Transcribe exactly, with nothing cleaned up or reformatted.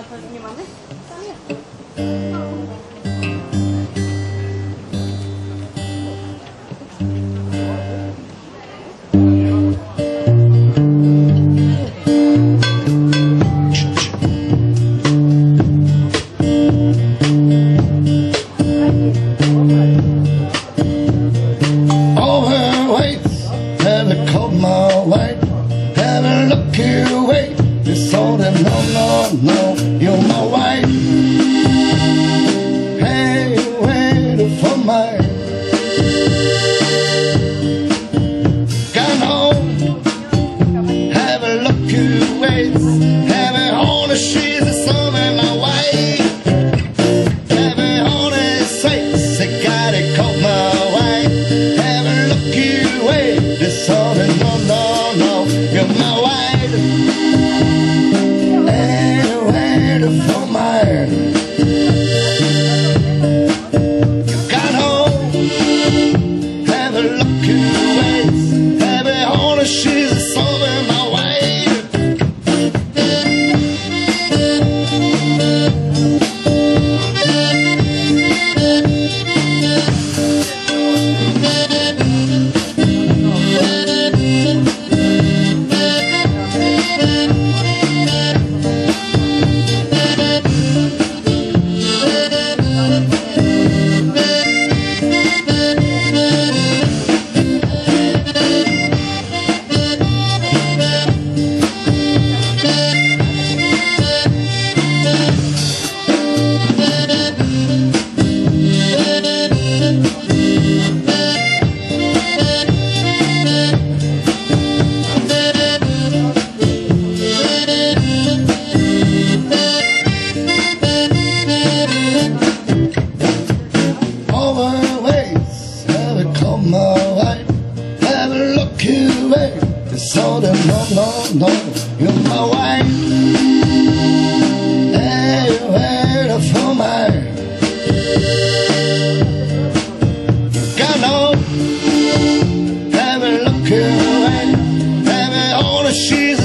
Nie mamy? Tam jest. Overweight, haven't caught my weight, haven't looked your way. It's all that no, no, no, you're my wife. Hey, wait for my gone home, haven't looked your way, haven't on the sheets, it's all that my wife. Haven't on the sights, I got it caught my wife. Haven't looked your way, it's all that no, no, no, you're my wife. For mine, you got home, have a look in your ways, have it on a she's a song in my way. So that no, no, no, you're my wife. Hey, wait for mine. You got no, have a look away, have it on the sheets.